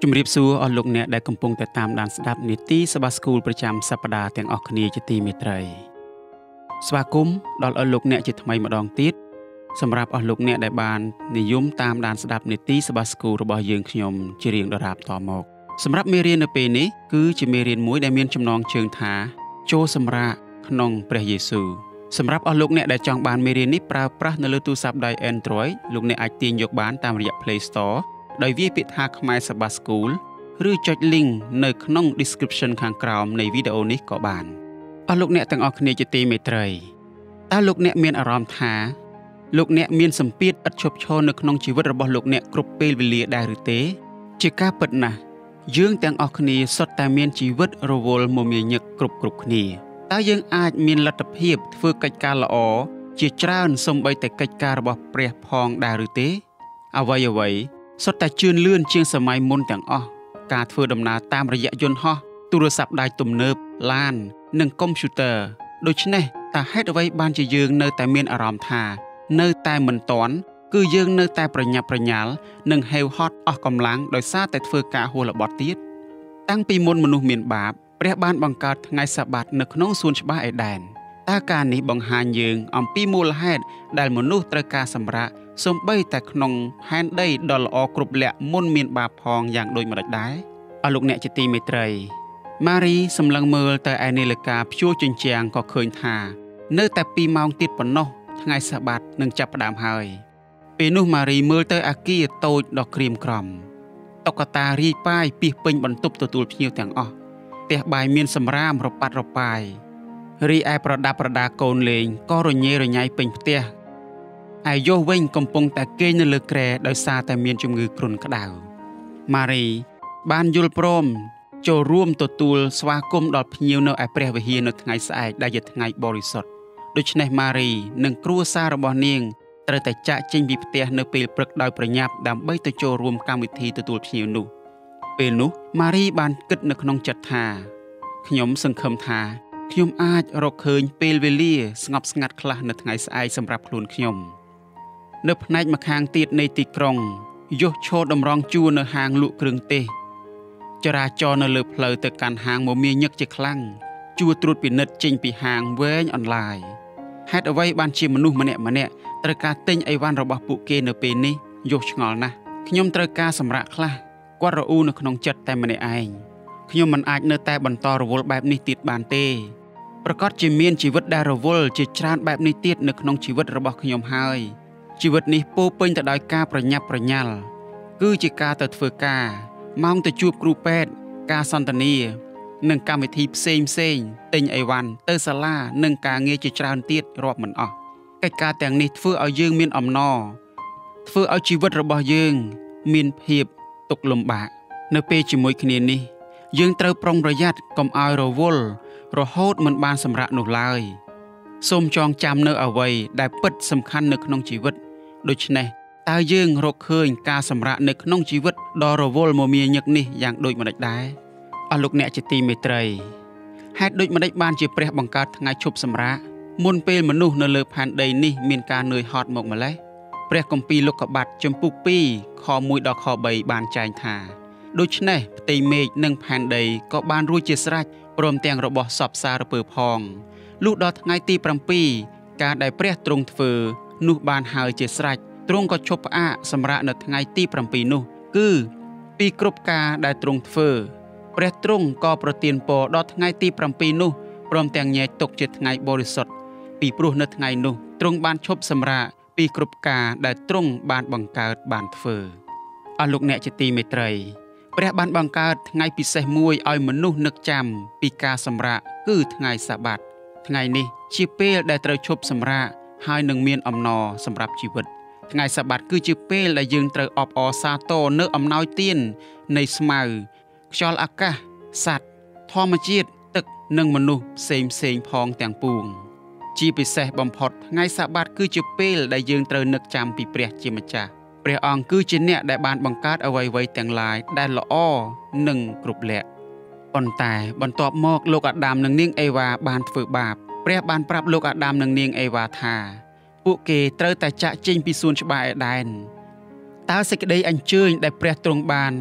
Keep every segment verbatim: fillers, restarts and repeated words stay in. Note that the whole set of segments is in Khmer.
ជំរាបសួរអស់លោកអ្នកដែលកំពុងតែតាមដានស្ដាប់នីតិសភាស្គូលប្រចាំសប្ដាហ៍ទាំងអស់គ្នាជាទីមេត្រីស្វាគមន៍ដល់អស់លោកអ្នកជាថ្មីម្ដងទៀតសម្រាប់អស់លោកអ្នកដែលបាននិយមតាមដានស្ដាប់នីតិសភាស្គូលរបស់យើងខ្ញុំជារៀងដរាបតមកសម្រាប់មេរៀននៅពេលនេះគឺជាមេរៀនមួយដែលមានចំណងជើងថាចូលសម្រាកក្នុងព្រះយេស៊ូវសម្រាប់អស់លោកអ្នកដែលចង់បានមេរៀននេះប្រើប្រាស់នៅលើទូរស័ព្ទដៃ Android លោកអ្នកអាចទាញយកបានតាមរយៈ Play Store ដោយវាយពាក្យថាខ្មែរសភាស្គូលឬចុច link នៅក្នុង description ខាងក្រោមនៃវីដេអូនេះក៏បានអស់លោកអ្នកទាំងអស់គ្នាជាទីមេត្រីតើលោកអ្នកមានអារម្មណ៍ថាលោកអ្នកមានសម្ពាធឥតឈប់ឈរនៅក្នុងជីវិតរបស់លោកអ្នកគ្រប់ពេលវេលាដែរឬទេជាការពិតណាស់យើងទាំងអស់គ្នាសុទ្ធតែមានជីវិតរវល់មមាញឹកគ្រប់គ្រប់គ្នាតើយើងអាចមានលទ្ធភាពធ្វើកិច្ចការល្អជាច្រើនសូម្បីតែកិច្ចការរបស់ព្រះផងដែរឬទេអ្វីអ្វីសុទ្ធតែជឿនលឿនជាងសម័យមុនទាំងអស់ការធ្វើដំណើរតាមរយៈយន្តហោះទូរស័ព្ទដៃទំនើបឡាននិងកុំព្យូទ័រដូច្នេះតើហេតុអ្វីបានជាយើងនៅតែមានអារម្មណ៍ថានៅតែមិនទាន់គឺយើងនៅតែប្រញាប់ប្រញាល់និងហេវហត់អស់កម្លាំងដោយសារតែធ្វើការហួសល្បត់ទៀតតាំងពីមុនមនុស្សមានបាបព្រះបានបង្កើតថ្ងៃសាបាតនៅក្នុងសួនច្បារអេដែនតើការនេះបង្ហាញយើងអំពីមូលហេតុដែលមនុស្សត្រូវការសម្រាកសូម្បីតែក្នុងផែនដីដ៏ល្អគ្រប់លក្ខមុនមានបាបផងយ៉ាងដូចម្តេចដែរអស់លោកអ្នកជាទីមេត្រីម៉ារីសម្លឹងមើលទៅឯនាឡិកាព្យួរជញ្ជាំងក៏ឃើញថានៅតែពីរម៉ោងទៀតប៉ុណ្ណោះថ្ងៃសាបាតនឹងចាប់ផ្ដើមហើយពេលនោះម៉ារីមើលទៅអគារតូចដ៏ក្រៀមក្រំតុក្កតារាយប៉ាយពីសពេញបន្ទប់ទទួលភ្ញៀវទាំងអស់ផ្ទះបាយមានសម្រាមរប៉ាត់រប៉ាយរីឯប្រដាប់ប្រដាកូនលេងក៏រញ៉េរញ៉ៃពេញផ្ទះឯយោះវិញកំពុងតែគេងនៅលើគ្រែដោយសារតែមានជំងឺគ្រុនក្តៅម៉ារីបានយល់ព្រមចូលរួមទទួលស្វាគមន៍ដល់ភ្ញៀវនៅឯព្រះវិហារនៅថ្ងៃស្អែកដែលជាថ្ងៃបរិសុទ្ធដូច្នេះម៉ារីនិងគ្រួសាររបស់នាងត្រូវតែចាកចេញពីផ្ទះនៅពេលព្រឹកដោយប្រញាប់ដើម្បីទៅចូលរួមកម្មវិធីទទួលភ្ញៀវនោះពេលនោះម៉ារីបានគិតនៅក្នុងចិត្តថាខ្ញុំសង្ឃឹមថាខ្ញុំអាចរកឃើញពេលវេលាស្ងប់ស្ងាត់ខ្លះនៅថ្ងៃស្អែកសម្រាប់ខ្លួនខ្ញុំនៅផ្នែកម្ខាងទៀតនៃទីក្រុងយោះឈរតម្រង់ជួរនៅហាងលក់គ្រឿងទេសចរាចរណ៍នៅលើផ្លូវទៅកាន់ហាងមមាញឹកជាខ្លាំងជួរត្រួតពិនិត្យចេញពីហាងវែងអន្លាយហេតុអ្វីបានជាមនុស្សម្នាក់ម្នាក់ត្រូវការទិញអីវ៉ាន់របស់ពួកគេនៅពេលនេះយោះឆ្ងល់ណាស់ខ្ញុំត្រូវការសម្រាកខ្លះគាត់រអ៊ូនៅក្នុងចិត្តតែម្នាក់ឯងខ្ញុំមិនអាចនៅតែបន្តរវល់បែបនេះទៀតបានទេប្រកាសជាមានជីវិតដែលរវល់ជាច្រើនបែបនេះទៀតនៅក្នុងជីវិតរបស់ខ្ញុំហើយជីវិតនេះពោពេញទៅដោយការប្រញាប់ប្រញាល់គឺជាការទៅធ្វើការម៉ោងទៅជួបគ្រូពេទ្យការសន្ទនានិងកម្មវិធីផ្សេងផ្សេងទិញអីវ៉ាន់ទៅសាលានិងការងារជាច្រើនទៀតរាប់មិនអស់កិច្ចការទាំងនេះធ្វើឲ្យយើងមានអំណរធ្វើឲ្យជីវិតរបស់យើងមានភាពទុក្ខលំបាកនៅពេលជាមួយគ្នានេះយើងត្រូវប្រុងប្រយ័ត្នកុំឲ្យរវល់រហូតមិនបានសម្រាកនោះឡើយសូមចងចាំនៅអ្វីដែលពិតសំខាន់នៅក្នុងជីវិតដូច្នេះតើយើងរកឃើញការសម្រាកនៅក្នុងជីវិតដ៏រវល់មមាញឹកនេះយ៉ាងដូចម្តេចដែរអស់លោកអ្នកជាទីមេត្រីហេតុដូចម្តេចបានជាព្រះបង្កើតថ្ងៃឈប់សម្រាកមុនពេលមនុស្សនៅលើផែនដីនេះមានការនឿយហត់មកម្ល៉េះព្រះគម្ពីរលោកុបាតជំពូកពីរខមួយដល់ខបីបានចែងថាដូច្នេះផ្ទៃមេឃនិងផែនដីក៏បានរួចជាស្រេចព្រមទាំងរបស់សពសារពើផងលុះដល់ថ្ងៃទីប្រាំពីរការដែលព្រះទ្រង់ធ្វើនោះបានហើយជាស្រេចទ្រង់ក៏ឈប់ផ្អាកសម្រាកនៅថ្ងៃទីប្រាំពីរនោះគឺពីគ្រប់ការដែលទ្រង់ធ្វើព្រះទ្រង់ក៏ប្រទានពរដល់ថ្ងៃទីប្រាំពីរនោះព្រមទាំងញែកទុកជាថ្ងៃបរិសុទ្ធពីព្រោះនៅថ្ងៃនោះទ្រង់បានឈប់សម្រាកពីគ្រប់ការដែលទ្រង់បានបង្កើតបានធ្វើអស់លោកអ្នកជាទីមេត្រីព្រះបានបង្កើតថ្ងៃពិសេសមួយឲ្យមនុស្សនឹកចាំពីការសម្រាកគឺថ្ងៃសាបាតថ្ងៃនេះជាពេលដែលត្រូវឈប់សម្រាកហើយនឹងមានអំណរសម្រាប់ជីវិតថ្ងៃសាបាតគឺជាពេលដែលយើងត្រូវអបអរសាទរនៅអំណោយទាននៃស្មៅខ្យល់អាកាសសត្វធម្មជាតិទឹកនិងមនុស្សផ្សេងផ្សេងផងទាំងពួងជាពិសេសបំផុតថ្ងៃសាបាតគឺជាពេលដែលយើងត្រូវនឹកចាំពីព្រះជាម្ចាស់ព្រះអង្គគឺជាអ្នកដែលបានបង្កើតអ្វីៗទាំងឡាយដែលល្អនិងគ្រប់លក្ខប៉ុន្តែបន្ទាប់មកលោកអាដាមនិងនាងអេវ៉ាបានធ្វើបាបព្រះបានប្រាប់លោកអាដាមនិងនាងអេវ៉ាថាពួកគេត្រូវតែចាកចេញពីសួនច្បារអេដែនតើសេចក្តីអញ្ជើញដែលព្រះទ្រង់បាន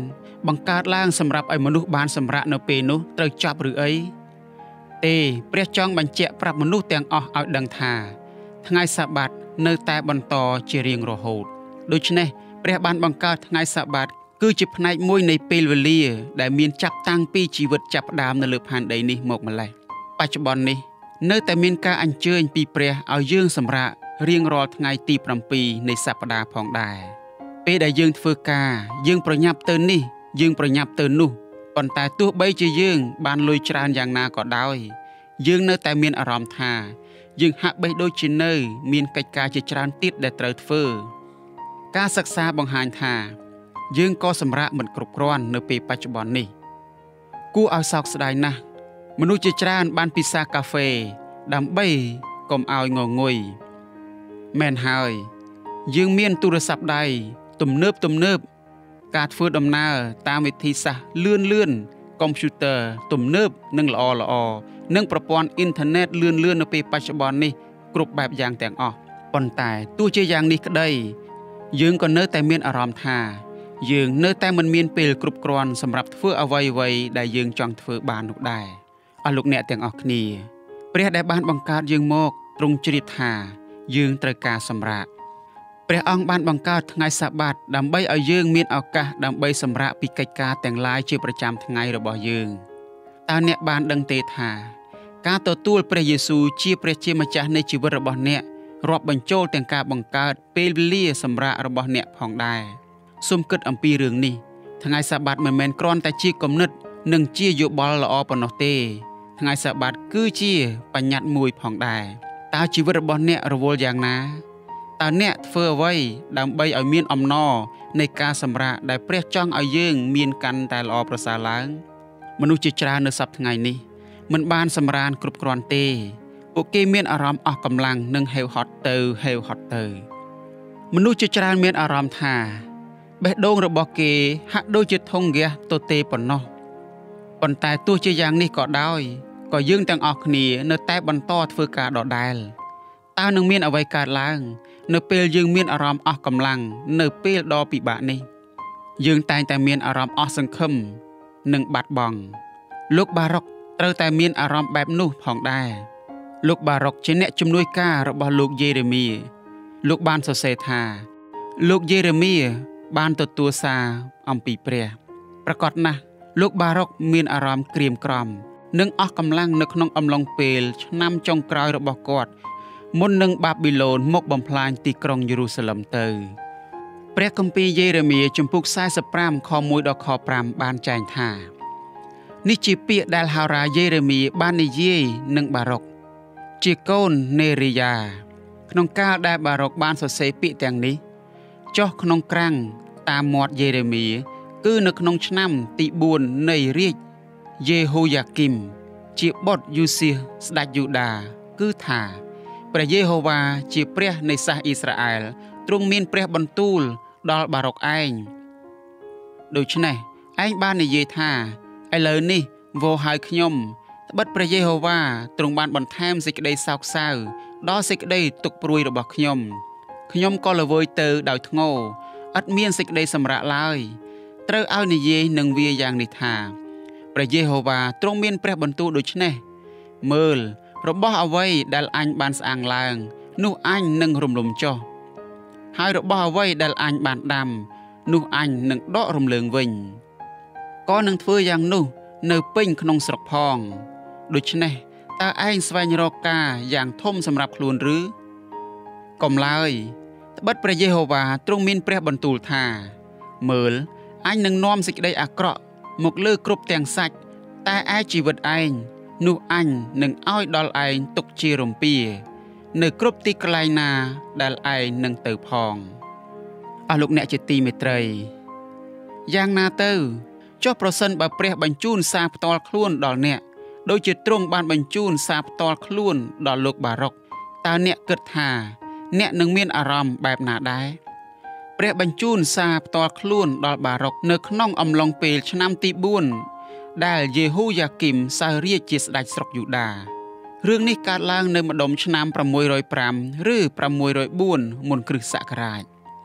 បង្កើតឡើងសម្រាប់ឲ្យមនុស្សបានសម្រាកនៅពេលនោះត្រូវចប់ឬអីទេព្រះចង់បញ្ជាក់ប្រាប់មនុស្សទាំងអស់ឲ្យដឹងថាថ្ងៃសាបាតនៅតែបន្តជារៀងរហូតដូច្នេះព្រះបានបង្កើតថ្ងៃសាបាតគឺជាផ្នែកមួយនៃពេលវេលាដែលមានចាប់តាំងពីជីវិតចាប់ផ្ដើមនៅលើផែនដីនេះមកម្ល៉េះបច្ចុប្បន្ននេះនៅតែមានការអញ្ជើញពីព្រះឲ្យយើងសម្រាករៀងរាល់ថ្ងៃទីប្រាំពីរនៃសប្តាហ៍ផងដែរពេលដែលយើងធ្វើការយើងប្រញាប់ទៅនេះយើងប្រញាប់ទៅនោះប៉ុន្តែទោះបីជាយើងបានលុយច្រើនយ៉ាងណាក៏ដោយយើងនៅតែមានអារម្មណ៍ថាយើងហាក់បីដូចជានៅមានកិច្ចការជាច្រើនទៀតដែលត្រូវធ្វើការសិក្សាបង្ហាញថាយើងក៏សម្រាកមិនគ្រប់គ្រាន់នៅពេលបច្ចុប្បន្ននេះគួរឲ្យសោកស្ដាយណាស់មនុស្សជាច្រើនបានពិសាកាហ្វេដើម្បីកុំឲ្យងងុយមែនហើយយើងមានទូរស័ព្ទដៃទំនើបទំនើបការធ្វើដំណើរតាមវិធីសាស្ត្រលឿនលឿនកុំព្យូទ័រទំនើបនិងល្អល្អនិងប្រព័ន្ធអ៊ីនធឺណិតលឿនលឿននៅពេលបច្ចុប្បន្ននេះគ្រប់បែបយ៉ាងទាំងអស់ប៉ុន្តែទោះជាយ៉ាងនេះក្តីយើងក៏នៅតែមានអារម្មណ៍ថាយើងនៅតែមិនមានពេលគ្រប់គ្រាន់សម្រាប់ធ្វើអ្វីអ្វីដែលយើងចង់ធ្វើបាននោះដែរអស់លោកអ្នកទាំងអស់គ្នាព្រះដែលបានបង្កើតយើងមកទ្រង់ជ្រាបថាយើងត្រូវការសម្រាកព្រះអង្គបានបង្កើតថ្ងៃសាបាតដើម្បីឲ្យយើងមានឱកាសដើម្បីសម្រាកពីកិច្ចការទាំងឡាយជាប្រចាំថ្ងៃរបស់យើងតើអ្នកបានដឹងទេថាការទទួលព្រះយេស៊ូវជាព្រះជាម្ចាស់នៃជីវិតរបស់អ្នករាប់បញ្ចូលទាំងការបង្កើតពេលវេលាសម្រាករបស់អ្នកផងដែរសូមគិតអំពីរឿងនេះថ្ងៃសាបាតមិនមែនគ្រាន់តែជាគំនិតនិងជាយោបល់ល្អប៉ុណ្ណោះទេថ្ងៃសាបាតគឺជាបញ្ញត្តិមួយផងដែរតើជីវិតរបស់អ្នករវល់យ៉ាងណាតើអ្នកធ្វើអ្វីដើម្បីឲ្យមានអំណរនៃការសម្រាកដែលព្រះចង់ឲ្យយើងមានកាន់តែល្អប្រសើរឡើងមនុស្សជាច្រើននៅសប្តាហ៍ថ្ងៃនេះមិនបានសម្រានគ្រប់គ្រាន់ទេពួកគេមានអារម្មណ៍អស់កម្លាំងនិងហេវហត់ទៅហេវហត់ទៅមនុស្សជាច្រើនមានអារម្មណ៍ថាបេះដូងរបស់គេហាក់ដូចជាធុងហ្គាសទទេប៉ុណ្ណោះប៉ុន្តែទោះជាយ៉ាងនេះក៏ដោយក៏យើងទាំងអស់គ្នានៅតែបន្តធ្វើការដដែលតើនឹងមានអ្វីកើតឡើងនៅពេលយើងមានអារម្មណ៍អស់កម្លាំងនៅពេលដ៏ពិបាកនេះយើងតែងតែមានអារម្មណ៍អស់សង្ឃឹមនិងបាត់បង់លោកបារុកត្រូវតែមានអារម្មណ៍បែបនោះផងដែរលោកបារុកជាអ្នកជំនួយការរបស់លោកយេរេមៀលោកបានសរសេរថាលោកយេរេមៀបានទទួលសារអំពីព្រះប្រកាសណាស់លោកបារុកមានអារម្មណ៍ក្រៀមក្រំនិងអស់កម្លាំងនៅក្នុងអំឡុងពេលឆ្នាំចុងក្រោយរបស់គាត់មុននឹងបាប៊ីឡូនមកបំផ្លាញទីក្រុងយេរូសាឡឹមទៅព្រះគម្ពីរយេរេមៀជំពូកសែសិបប្រាំខមួយដល់ខប្រាំបានចែងថានេះជាពាក្យដែលហោរាយេរេមៀបាននិយាយនឹងបារុកជាកូននេរីយ៉ាក្នុងកាលដែលបារុកបានសរសេរពាក្យទាំងនេះចុះក្នុងក្រាំងតាមមាត់យេរេមៀគឺនៅក្នុងឆ្នាំទីបួននៃរាជយេហូយ៉ាគីមជាបុត្រយូសៀសស្ដេចយូដាគឺថាព្រះយេហូវ៉ាជាព្រះនៃសាសអ៊ីស្រាអែលទ្រង់មានព្រះបន្ទូលដល់បារុកឯងដូច្នេះឯងបាននិយាយថាឥឡូវនេះវោហៅខ្ញុំត្បិតព្រះយេហូវ៉ាទ្រង់បានបន្ថែមសេចក្តីសោកសៅដល់សេចក្តីទុក្ខព្រួយរបស់ខ្ញុំខ្ញុំក៏ល្វើយទៅដោយធ្ងោឥតមានសេចក្តីសម្រាកឡើយត្រូវឲ្យនិយាយនឹងវាយ៉ាងនេះថាព្រះយេហូវ៉ាទ្រង់មានព្រះបន្ទូលដូច្នេះមើលរបស់អ្វីដែលអញបានស្អាងឡើងនោះអញនឹងរំលំចុះហើយរបស់អ្វីដែលអញបានដាំនោះអញនឹងដករំលើងវិញក៏នឹងធ្វើយ៉ាងនោះនៅពេញក្នុងស្រុកផងដូច្នេះតើឯងស្វែងរកការយ៉ាងធំសម្រាប់ខ្លួនឬកុំឡើយត្បិតព្រះយេហូវ៉ាទ្រង់មានព្រះបន្ទូលថាមើលអញនឹងនាំសេចក្តីអាក្រក់មកលើគ្រប់ទាំងសាច់តែឯជីវិតឯងនោះអញនឹងឲ្យដល់ឯងទុកជារំពានៅគ្រប់ទីកន្លែងណាដែលឯងនឹងទៅផងអស់លោកអ្នកជាទីមេត្រីយ៉ាងណាទៅចុះប្រសិនបើព្រះបញ្ជូនសារផ្ទាល់ខ្លួនដល់អ្នកដូចជាទ្រង់បានបញ្ជូនសារផ្ទាល់ខ្លួនដល់លោកបារុកតើអ្នកគិតថាអ្នកនឹងមានអារម្មណ៍បែបណាដែរព្រះបញ្ជូនសារផ្ទាល់ខ្លួនដល់បារុកនៅក្នុងអំឡុងពេលឆ្នាំទីបួនដែលយេហូយ៉ាគីមសោយរាជ្យជាស្ដេចស្រុកយូដារឿងនេះកើតឡើងនៅម្ដុំឆ្នាំប្រាំមួយរយប្រាំឬប្រាំមួយរយបួនមុនគ្រិស្តសករាជ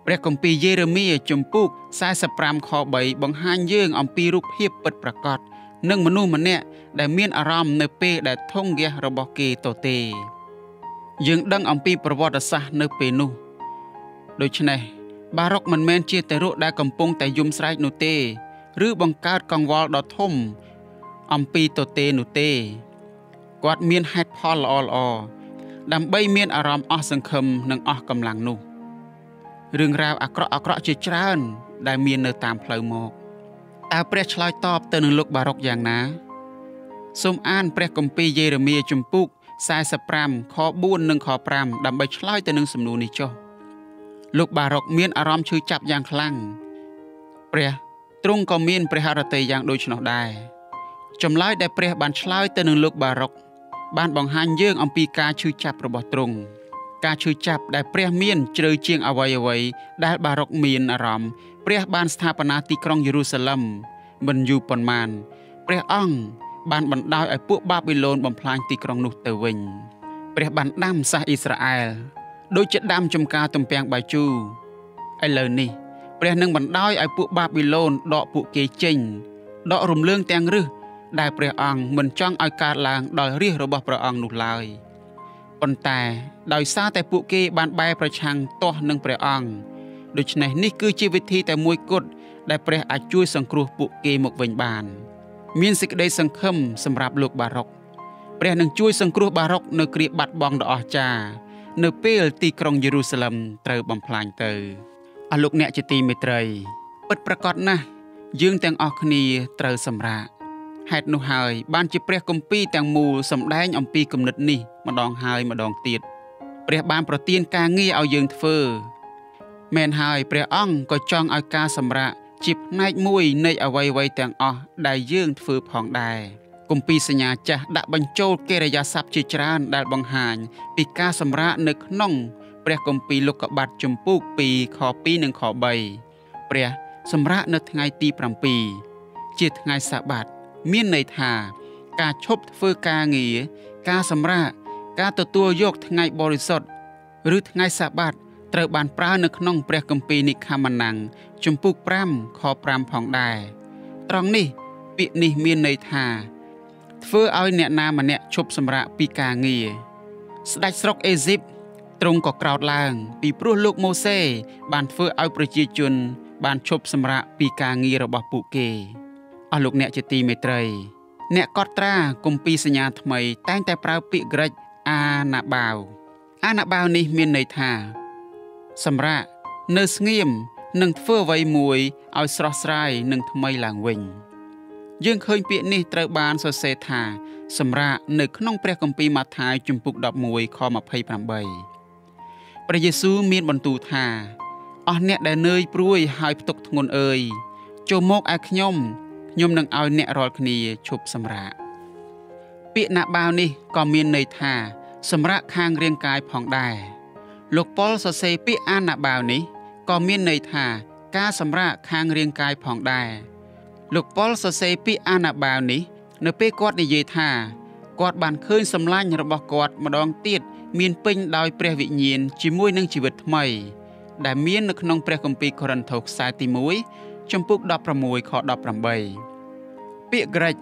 ព្រះគម្ពីរយេរេមៀជំពូកសែសិបប្រាំខបីបង្ហាញយើងអំពីរូបភាពពិតប្រាកដនិងមនុស្សម្នាក់ដែលមានអារម្មណ៍នៅពេលដែលធំហ្គាសរបស់គេទទេយើងដឹងអំពីប្រវត្តិសាស្ត្រនៅពេលនោះដូច្នេះបារុកមិនមែនជាទារកដែលកំពុងតែយំស្រែកនោះទេឬបង្កើតកង្វល់ដ៏ធំអំពីទទេនោះទេគាត់មានហេតុផលល្អល្អដើម្បីមានអារម្មណ៍អស់សង្ឃឹមនិងអស់កម្លាំងនោះរឿងរ៉ាវអាក្រក់អាក្រក់ជាច្រើនដែលមាននៅតាមផ្លូវមកតើព្រះឆ្លើយតបទៅនឹងលោកបារុកយ៉ាងណាសូមអានព្រះគម្ពីរយេរេមៀជំពូកសែសិបប្រាំខបួននិងខប្រាំដើម្បីឆ្លើយទៅនឹងសំណួរនេះចុះលោកបារុកមានអារម្មណ៍ឈឺចាប់យ៉ាងខ្លាំងព្រះទ្រង់ក៏មានព្រះហឫទ័យយ៉ាងដូច្នោះដែរចម្លើយដែលព្រះបានឆ្លើយទៅនឹងលោកបារុកបានបង្ហាញយើងអំពីការឈឺចាប់របស់ទ្រង់ការឈឺចាប់ដែលព្រះមានជ្រៅជាងអ្វីអ្វីដែលបារុកមានអារម្មណ៍ព្រះបានស្ថាបនាទីក្រុងយេរូសាឡិមមិនយូរប៉ុន្មានព្រះអង្គបានបណ្ដោយឲ្យពួកបាប៊ីឡូនបំផ្លាញទីក្រុងនោះទៅវិញព្រះបានដាំសាសអ៊ីស្រាអែលដូចជាដាំចំការទំពាំងបាយជូរឥឡូវនេះព្រះនឹងបណ្ដោយឲ្យពួកបាប៊ីឡូនដកពួកគេចេញដករំលើងទាំងរឹសដែលព្រះអង្គមិនចង់ឲ្យកើតឡើងដល់រាជរបស់ព្រះអង្គនោះឡើយប៉ុន្តែដោយសារតែពួកគេបានបែរប្រឆាំងទាស់នឹងព្រះអង្គដូច្នេះនេះគឺជាវិធីតែមួយគត់ដែលព្រះអាចជួយសង្គ្រោះពួកគេមកវិញបានមានសេចក្តីសង្ឃឹមសម្រាប់លោកបារុកព្រះនឹងជួយសង្គ្រោះបារុកនៅគ្រាបាត់បង់ដ៏អស្ចារ្យនៅពេលទីក្រុងយេរូសាឡិមត្រូវបំផ្លាញទៅអស់លោកអ្នកជាទីមេត្រីពិតប្រាកដណាស់យើងទាំងអស់គ្នាត្រូវសម្រាកហេតុនោះហើយបានជាព្រះគម្ពីរទាំងមូលសម្ដែងអំពីគំនិតនេះម្ដងហើយម្ដងទៀតព្រះបានប្រទានការងារឲ្យយើងធ្វើមែនហើយព្រះអង្គក៏ចង់ឲ្យការសម្រាកជាផ្នែកមួយនៃអ្វីៗទាំងអស់ដែលយើងធ្វើផងដែរគម្ពីរសញ្ញាចាស់ដាក់បញ្ចូលកិរិយាសព្ទជាច្រើនដែលបង្ហាញពីការសម្រាកនៅក្នុងព្រះគម្ពីរលោកុបាទជំពូកពីរខពីរនិងខបីព្រះសម្រាកនៅថ្ងៃទីប្រាំពីរជាថ្ងៃសាបាតមានន័យថាការឈប់ធ្វើការងារការសម្រាកការទទួលយកថ្ងៃបរិសុទ្ធឬថ្ងៃសាបាតត្រូវបានប្រើនៅក្នុងព្រះគម្ពីរនិក្ខម៉ានាំងជំពូកប្រាំខប្រាំផងដែរត្រង់នេះពាក្យនេះមានន័យថាធ្វើឲ្យអ្នកណាម្នាក់ឈប់សម្រាកពីការងារស្ដេចស្រុកអេស៊ីបទ្រង់ក៏ក្រោធឡើងពីព្រោះលោកម៉ូសេបានធ្វើឲ្យប្រជាជនបានឈប់សម្រាកពីការងាររបស់ពួកគេអស់លោកអ្នកជាទីមេត្រីអ្នកកត់ត្រាគម្ពីរសញ្ញាថ្មីតែងតែប្រើពាក្យក្រិចអាណាបាវអាណាបាវនេះមានន័យថាសម្រាកនៅស្ងៀមនិងធ្វើអ្វីមួយឲ្យស្រស់ស្រាយនិងថ្មីឡើងវិញយើងឃើញពាក្យនេះត្រូវបានសរសេរថាសម្រាកនៅក្នុងព្រះគម្ពីរម៉ាថាយជំពូកដប់មួយខម្ភៃប្រាំបីព្រះយេស៊ូវមានបន្ទូលថាអស់អ្នកដែលនឿយព្រួយហើយផ្ទុកធ្ងន់អើយចូលមកឯខ្ញុំខ្ញុំនឹងឲ្យអ្នករាល់គ្នាឈប់សម្រាកពាក្យណាបាវនេះក៏មានន័យថាសម្រាកខាងរាងកាយផងដែរលោកប៉ុលសរសេរពាក្យអាណាបាវនេះក៏មានន័យថាការសម្រាកខាងរាងកាយផងដែរលោកប៉ុលសរសេរពាក្យអាណាបាវនេះនៅពេលគាត់និយាយថាគាត់បានឃើញសម្លាញ់របស់គាត់ម្ដងទៀតមានពេញដោយព្រះវិញ្ញាណជាមួយនឹងជីវិតថ្មីដែលមាននៅក្នុងព្រះគម្ពីរកូរិនថូសខ្សែទីមួយជំពូកដប់ប្រាំមួយខដប់ប្រាំបីពាក្យក្រិច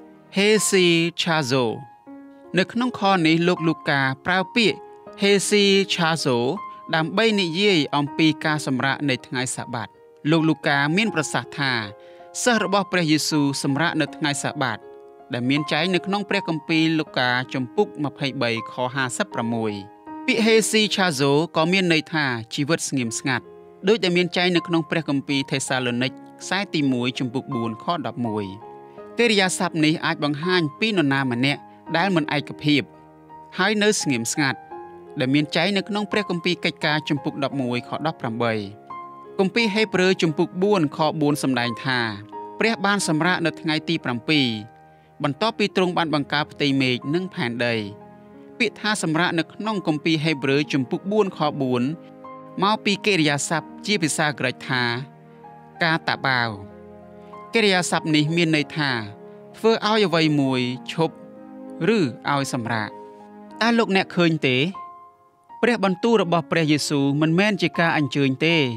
hesychazo នៅក្នុងខនេះលោកលូកាប្រើពាក្យ hesychazo ដើម្បីនិយាយអំពីការសម្រាកនៃថ្ងៃសាបាតលោកលូកាមានប្រសាសន៍ថាសិស្សរបស់ព្រះយេស៊ូវសម្រាកនៅថ្ងៃសាបាតដែលមានចែងនៅក្នុងព្រះគម្ពីរលូកាជំពូកម្ភៃបីខហាសិបប្រាំមួយពាក្យ hesychazo ក៏មានន័យថាជីវិតស្ងៀមស្ងាត់ដូចដែលមានចែងនៅក្នុងព្រះគម្ពីរថេសាឡូនីកខ្សែទីមួយជំពូកបួនខដប់មួយកិរិយាសព្ទនេះអាចបង្ហាញពីនរណាម្នាក់ដែលមិនឯកភាពហើយនៅស្ងៀមស្ងាត់ដែលមានចែងនៅក្នុងព្រះគម្ពីរកិច្ចការជំពូកដប់មួយខដប់ប្រាំបីគម្ពីរហេព្រើរជំពូកបួនខបួនសម្ដែងថាព្រះបានសម្រាកនៅថ្ងៃទីប្រាំពីរបន្ទាប់ពីទ្រង់បានបង្កើតផ្ទៃមេឃនិងផែនដីពាក្យថាសម្រាកនៅក្នុងគម្ពីរហេព្រើរជំពូកបួនខបួនមកពីកិរិយាសព្ទជាភាសាក្រិចថាកាតាបាវកិរិយាសព្ទនេះមានន័យថាធ្វើឲ្យអ្វីមួយឈប់ឬឲ្យសម្រាកតើលោកអ្នកឃើញទេព្រះបន្ទូលរបស់ព្រះយេស៊ូវមិនមែនជាការអញ្ជើញទេ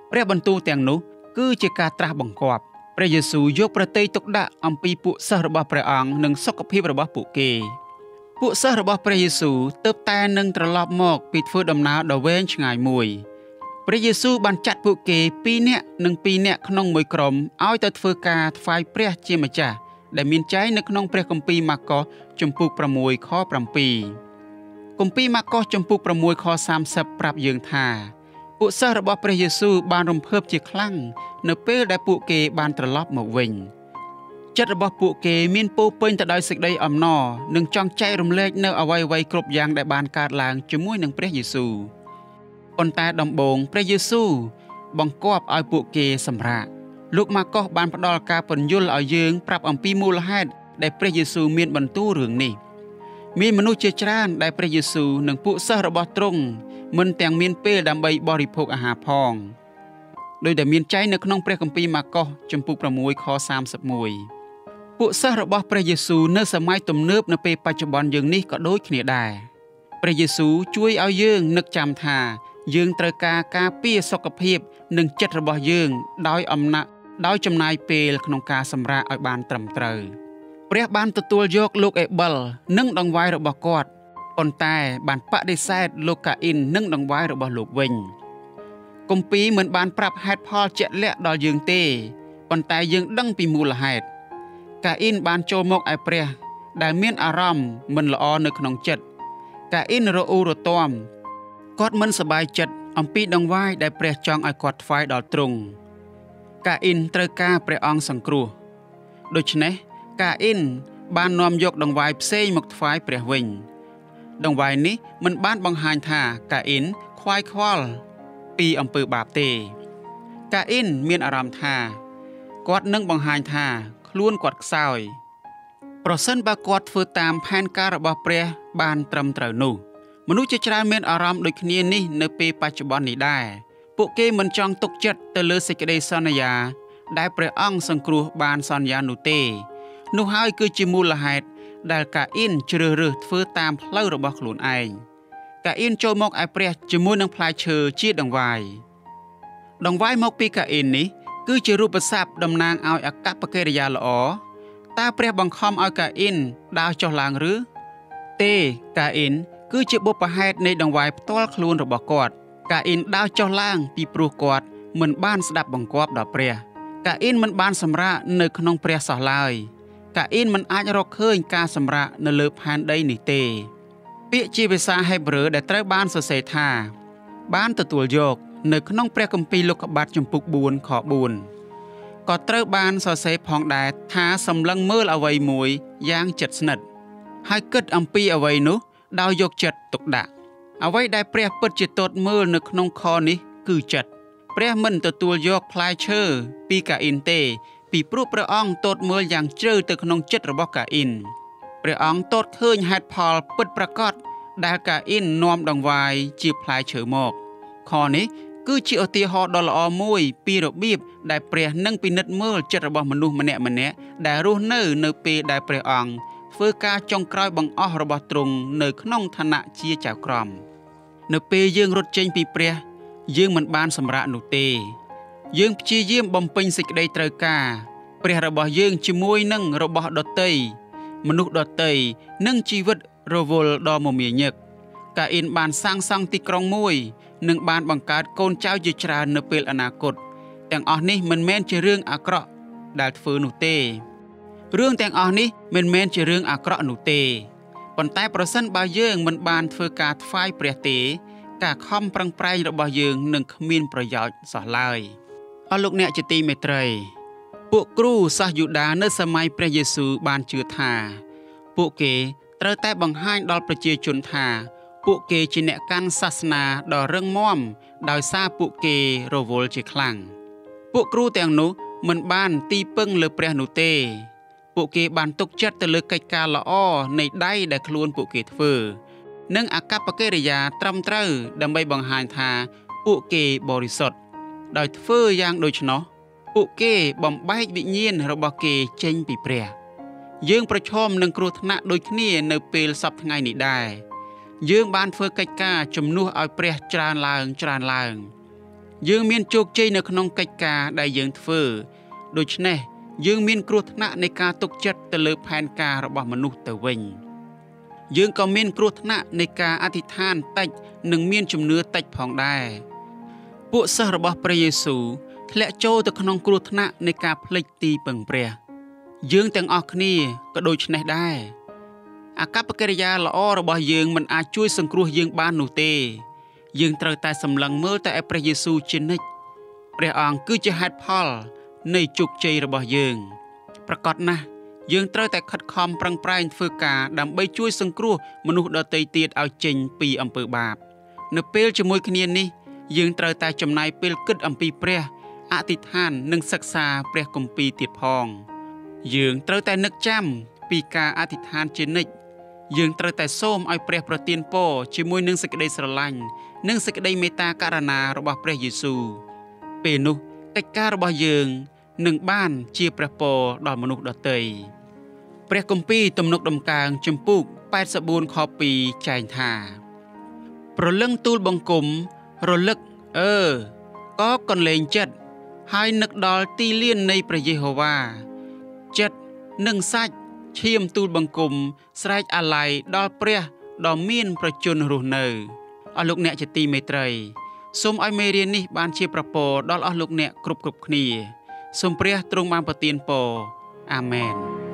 ព្រះបន្ទូលទាំងនោះគឺជាការត្រាស់បង្គាប់ព្រះយេស៊ូវយកប្រតិយទុកដាក់អំពីពួកសិស្សរបស់ព្រះអង្គនិងសុខភាពរបស់ពួកគេពួកសិស្សរបស់ព្រះយេស៊ូវទើបតែនឹងត្រឡប់មកពីធ្វើដំណើរដ៏វែងឆ្ងាយមួយព្រះយេស៊ូវបានចាត់ពួកគេពីរនាក់និងពីរនាក់ក្នុងមួយក្រុមឲ្យទៅធ្វើការថ្វាយព្រះជាម្ចាស់ដែលមានចែងនៅក្នុងព្រះគម្ពីរម៉ាកុសជំពូកប្រាំមួយខប្រាំពីរគម្ពីរម៉ាកុសជំពូកប្រាំមួយខសាមសិបប្រាប់យើងថាពួកសិស្សរបស់ព្រះយេស៊ូវបានរំភើបជាខ្លាំងនៅពេលដែលពួកគេបានត្រឡប់មកវិញចិត្តរបស់ពួកគេមានពោរពេញទៅដោយសេចក្តីអំណរនិងចង់ចែករំលែកនៅអ្វីៗគ្រប់យ៉ាងដែលបានកើតឡើងជាមួយនឹងព្រះយេស៊ូវប៉ុន្តែដំបូងព្រះយេស៊ូវបង្គាប់ឲ្យពួកគេសម្រាកលោកម៉ាកុសបានផ្ដល់ការពន្យល់ឲ្យយើងប្រាប់អំពីមូលហេតុដែលព្រះយេស៊ូវមានបន្ទូលរឿងនេះមានមនុស្សជាច្រើនដែលព្រះយេស៊ូវនិងពួកសិស្សរបស់ទ្រង់មិនទាំងមានពេលដើម្បីបរិភោគអាហារផងដោយដែលមានចែងនៅក្នុងព្រះគម្ពីរម៉ាកុសជំពូកប្រាំមួយខសាមសិបមួយពួកសិស្សរបស់ព្រះយេស៊ូវនៅសម័យទំនើបនៅពេលបច្ចុប្បន្នយើងនេះក៏ដូចគ្នាដែរព្រះយេស៊ូវជួយឲ្យយើងនឹកចាំថាយើងត្រូវការការពារសុខភាពនិងចិត្តរបស់យើងដោយអំណាចដោយចំណាយពេលក្នុងការសម្រាកឲ្យបានត្រឹមត្រូវព្រះបានទទួលយកលោកអេប៊លនិងដង្វាយរបស់គាត់ប៉ុន្តែបានបដិសេធលោកកាអ៊ីននិងដង្វាយរបស់លោកវិញគម្ពីរមិនបានប្រាប់ហេតុផលជាក់លាក់ដល់យើងទេប៉ុន្តែយើងដឹងពីមូលហេតុកាអ៊ីនបានចូលមកឯព្រះដែលមានអារម្មណ៍មិនល្អនៅក្នុងចិត្តកាអ៊ីនរអ៊ូរទាំគាត់មិនសប្បាយចិត្តអំពីដង្វាយដែលព្រះចង់ឲ្យគាត់ថ្វាយដល់ទ្រង់កាអ៊ីនត្រូវការព្រះអង្គសង្គ្រោះដូច្នេះកាអ៊ីនបាននាំយកដង្វាយផ្សេងមកថ្វាយព្រះវិញដង្វាយនេះមិនបានបង្ហាញថាកាអ៊ីនខ្វាយខ្វល់ពីអំពើបាបទេកាអ៊ីនមានអារម្មណ៍ថាគាត់នឹងបង្ហាញថាខ្លួនគាត់ខ្សោយប្រសិនបើគាត់ធ្វើតាមផែនការរបស់ព្រះបានត្រឹមត្រូវនោះមនុស្សជាច្រើនមានអារម្មណ៍ដូចគ្នានេះនៅពេលបច្ចុប្បន្ននេះដែរពួកគេមិនចង់ទុកចិត្តទៅលើសេចក្តីសន្យាដែលព្រះអង្គសង្គ្រោះបានសន្យានោះទេនោះហើយគឺជាមូលហេតុដែលកាអ៊ីនជ្រើសរើសធ្វើតាមផ្លូវរបស់ខ្លួនឯងកាអ៊ីនចូលមកឯព្រះជាមួយនឹងផ្លែឈើជាដង្វាយដង្វាយមកពីកាអ៊ីននេះគឺជារូបស័ព្ទតំណាងឲ្យអកប្បកិរិយាល្អតើព្រះបង្ខំឲ្យកាអ៊ីនដើរចុះឡើងឬទេកាអ៊ីនគឺជាបុព្វហេតុនៃដង្វាយផ្ទាល់ខ្លួនរបស់គាត់កាអ៊ីនដើរចុះឡើងពីព្រោះគាត់មិនបានស្ដាប់បង្គាប់ដល់ព្រះកាអ៊ីនមិនបានសម្រាកនៅក្នុងព្រះសោះឡើយកាអ៊ីនមិនអាចរកឃើញការសម្រាកនៅលើផែនដីនេះទេពាក្យជាភាសាហេប្រឺដែលត្រូវបានសរសេរថាបានទទួលយកនៅក្នុងព្រះគម្ពីរលោកុបាទជំពូកបួនខបួនក៏ត្រូវបានសរសេរផងដែរថាសម្លឹងមើលអ្វីមួយយ៉ាងជិតស្និទ្ធហើយគិតអំពីអ្វីនោះដោយយកចិត្តទុកដាក់អ្វីដែលព្រះពិតជាទតមើលនៅក្នុងខនេះគឺចិត្តព្រះមិនទទួលយកផ្លែឈើពីកាអ៊ីនទេពីព្រោះព្រះអង្គទតមើលយ៉ាងជ្រៅទៅក្នុងចិត្តរបស់កាអ៊ីនព្រះអង្គទតឃើញហេតុផលពិតប្រាកដដែលកាអ៊ីននាំដង្វាយជាផ្លែឈើមកខនេះគឺជាឧទាហរណ៍ដ៏ល្អមួយពីរបៀបដែលព្រះនឹងពិនិត្យមើលចិត្តរបស់មនុស្សម្នាក់ម្នាក់ដែលរស់នៅនៅពេលដែលព្រះអង្គធ្វើការចុងក្រោយបង្អស់របស់ទ្រង់នៅក្នុងឋានៈជាចៅក្រមនៅពេលយើងរត់ចេញពីព្រះយើងមិនបានសម្រាកនោះទេយើងព្យាយាមបំពេញសេចក្តីត្រូវការព្រះរបស់យើងជាមួយនឹងរបស់ដតីមនុស្សដតីនិងជីវិតរវល់ដ៏មមាញឹកកាអ៊ីនបានសាងសង់ទីក្រុងមួយនិងបានបង្កើតកូនចៅជាច្រើននៅពេលអនាគតទាំងអស់នេះមិនមែនជារឿងអាក្រក់ដែលធ្វើនោះទេរឿងទាំងអស់នេះមិនមែនជារឿងអាក្រក់នោះទេប៉ុន្តែប្រសិនបើយើងមិនបានធ្វើការថ្វាយព្រះទេការខំប្រឹងប្រែងរបស់យើងនឹងគ្មានប្រយោជន៍សោះឡើយអស់លោកអ្នកជាទីមេត្រីពួកគ្រូសាសយូដានៅសម័យព្រះយេស៊ូវបានជឿថាពួកគេត្រូវតែបង្ហាញដល់ប្រជាជនថាពួកគេជាអ្នកកាន់សាសនាដ៏រឹងមាំដោយសារពួកគេរវល់ជាខ្លាំងពួកគ្រូទាំងនោះមិនបានទីពឹងលើព្រះនោះទេពួកគេបានទុកចិត្តទៅលើកិច្ចការល្អនៃដៃដែលខ្លួនពួកគេធ្វើនិងអកប្បកិរិយាត្រឹមត្រូវដើម្បីបង្ហាញថាពួកគេបរិសុទ្ធដោយធ្វើយ៉ាងដូច្នោះពួកគេបំបែកវិញ្ញាណរបស់គេចេញពីព្រះយើងប្រឈមនឹងគ្រោះថ្នាក់ដូចគ្នានៅពេលសប្តាហ៍ថ្ងៃនេះដែរយើងបានធ្វើកិច្ចការជំនួសឲ្យព្រះច្រើនឡើងច្រើនឡើងយើងមានជោគជ័យនៅក្នុងកិច្ចការដែលយើងធ្វើដូច្នេះយើងមានគ្រោះថ្នាក់នៃការទុកចិត្តទៅលើផែនការរបស់មនុស្សទៅវិញយើងក៏មានគ្រោះថ្នាក់នៃការអធិដ្ឋានតិចនិងមានជំនឿតិចផងដែរពួកសិស្សរបស់ព្រះយេស៊ូវធ្លាក់ចូលទៅក្នុងគ្រោះថ្នាក់នៃការភ្លេចទីពឹងព្រះយើងទាំងអស់គ្នាក៏ដូចនេះដែរអាកប្បកិរិយាល្អរបស់យើងមិនអាចជួយសង្គ្រោះយើងបាននោះទេយើងត្រូវតែសម្លឹងមើលតែឯព្រះយេស៊ូវជានិច្ចព្រះអង្គគឺជាហេតុផលនៃជោគជ័យរបស់យើងប្រកបណាស់យើងត្រូវតែខិតខំប្រឹងប្រែងធ្វើការដើម្បីជួយសង្គ្រោះមនុស្សដទៃទៀតឲ្យចេញពីអំពើបាបនៅពេលជាមួយគ្នានេះយើងត្រូវតែចំណាយពេលគិតអំពីព្រះអធិដ្ឋាននិងសិក្សាព្រះគម្ពីរទៀតផងយើងត្រូវតែនឹកចាំពីការអធិដ្ឋានជានិច្ចយើងត្រូវតែសូមឲ្យព្រះប្រទានពរជាមួយនឹងសេចក្តីស្រឡាញ់និងសេចក្តីមេត្តាករុណារបស់ព្រះយេស៊ូវពេលនោះកិច្ចការរបស់យើងនឹងបានជាព្រះពរដល់មនុស្សដទៃព្រះគម្ពីរទំនុកដំកើងជំពូកប៉ែតសិបបួនខពីរចែងថាព្រលឹងទូលបង្គំរលឹកអើក៏កន្លែងចិត្តហើយនឹកដល់ទីលាននៃព្រះយេហូវ៉ាចិត្តនិងសាច់ឈាមទូលបង្គំស្រែកអាល័យដល់ព្រះដ៏មានប្រជញ្ញរស់នៅអស់លោកអ្នកជាទីមេត្រីសូមឲ្យមេរៀននេះបានជាប្រពរដល់អស់លោកអ្នកគ្រប់គ្រប់គ្នាសូមព្រះទ្រង់បានប្រទានពរអាមែន